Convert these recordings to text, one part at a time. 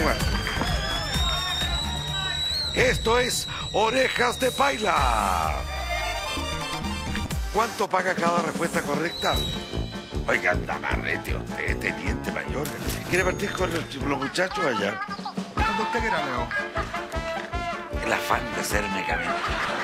jugar. Esto es Orejas de Paila. ¿Cuánto paga cada respuesta correcta? Oiga, Navarrete, usted, teniente mayor. ¿Quiere partir con los muchachos allá? Cuando usted quiera, Leo. El afán de ser mecánico.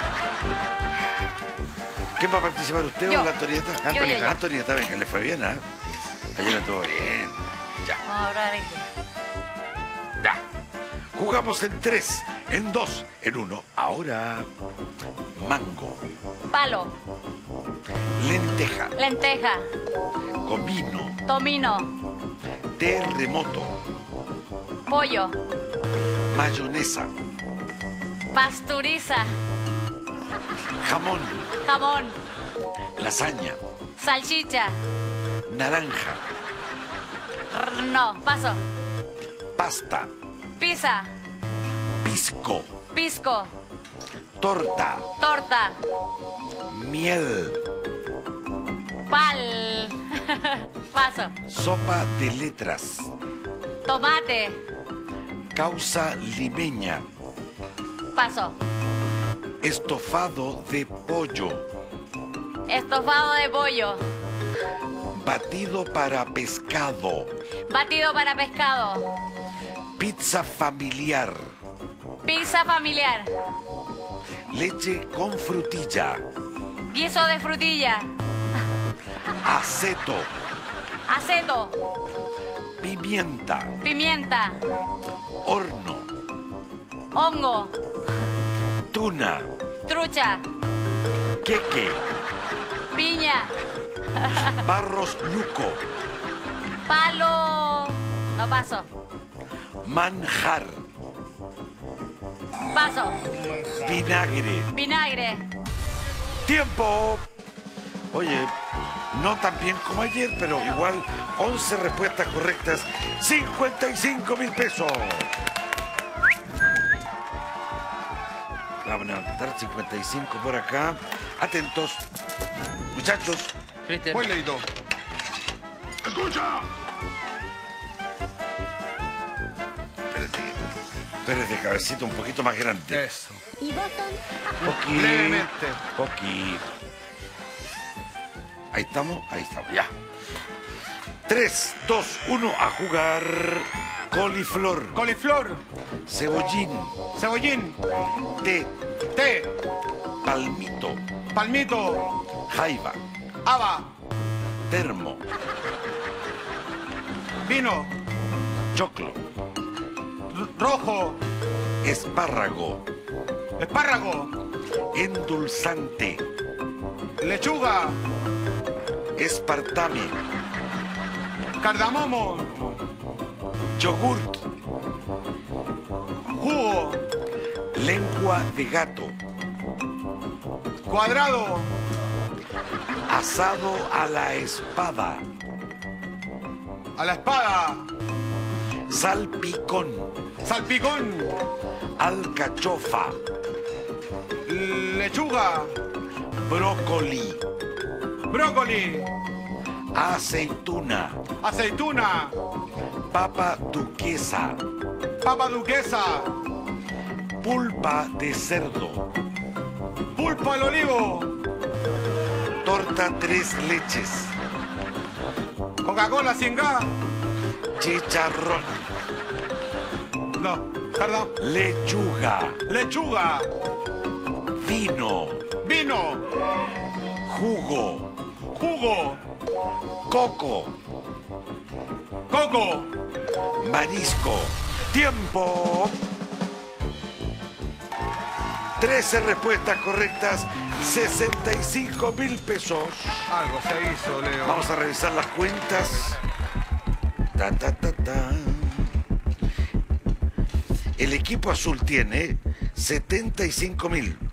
¿Quién va a participar, usted Yo. o la Antonieta? Yo. Antonieta, venga, le fue bien, ¿ah? Ayer le estuvo bien. Ya. Vamos a hablar ahí. Ya. Jugamos en 3, en 2, en 1. Ahora, mango, Palo, lenteja, lenteja, comino, tomino, terremoto, pollo, mayonesa, pasturiza, jamón, jamón, lasaña, salchicha. naranja, No, paso. pasta, Pizza, pisco, pisco, torta, torta, miel, pal. Paso. sopa de letras, Tomate. causa limeña, Paso. estofado de pollo, Estofado de pollo. batido para pescado, Batido para pescado. pizza familiar, Pizza familiar. leche con frutilla, Guiso de frutilla. aceto, Aceto. pimienta, Pimienta. horno, Hongo. tuna, Trucha. queque, Piña. barros luco, Palo. No paso. manjar, Paso. vinagre. Vinagre. ¡Tiempo! Oye, no tan bien como ayer, pero igual 11 respuestas correctas, 55.000 pesos. Vamos a levantar 55 por acá. Atentos, muchachos. Cristian. Voy, Leito. ¡Escucha! Espérate, cabecita un poquito más grande. Eso. Poquito. Levemente. Poquito. Ahí estamos, ya. 3, 2, 1, a jugar. Coliflor, Coliflor. cebollín, Cebollín. té, Té. palmito, Palmito. jaiba, Haba. termo, Vino. choclo, Rojo. espárrago, Espárrago. endulzante, Lechuga. espartame, Cardamomo. yogurt, Jugo. lengua de gato, Cuadrado. asado a la espada, A la espada. salpicón, Salpicón. alcachofa, Lechuga. brócoli, Brócoli. aceituna, Aceituna. papa duquesa, Papa duquesa. pulpa de cerdo, Pulpo al olivo. torta tres leches, Coca-Cola sin gas. chicharrón, No, perdón. lechuga, Lechuga. vino, Vino. jugo, Jugo. coco, Coco. marisco. ¡Tiempo! 13 respuestas correctas, 65.000 pesos. Algo se hizo, Leo. Vamos a revisar las cuentas. Ta, ta, ta, ta. El equipo azul tiene 75.000.